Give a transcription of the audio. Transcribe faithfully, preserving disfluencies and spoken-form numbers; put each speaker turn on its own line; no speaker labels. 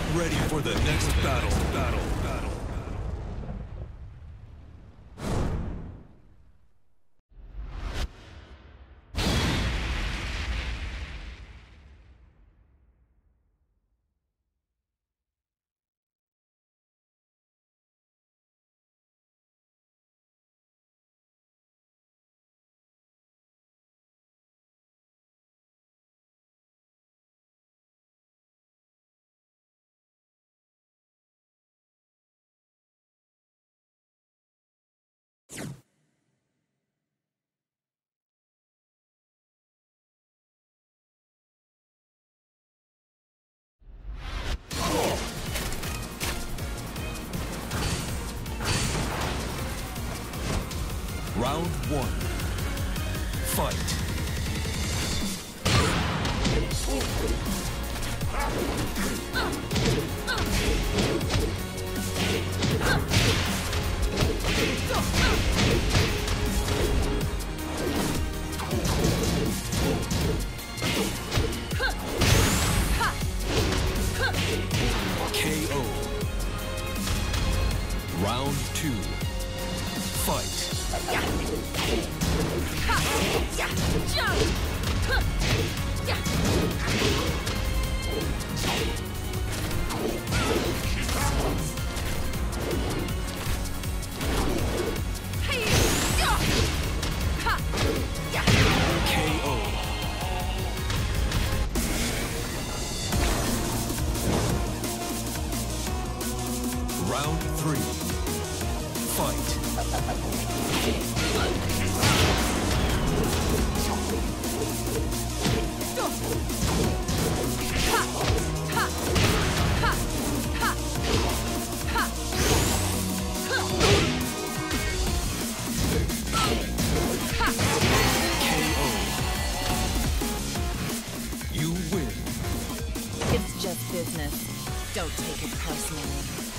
ready for the next battle. Battle. Battle. Round one. Fight. K O. Round two. Fight. K O. Round three. Fight.
It's just business. Don't take it personally.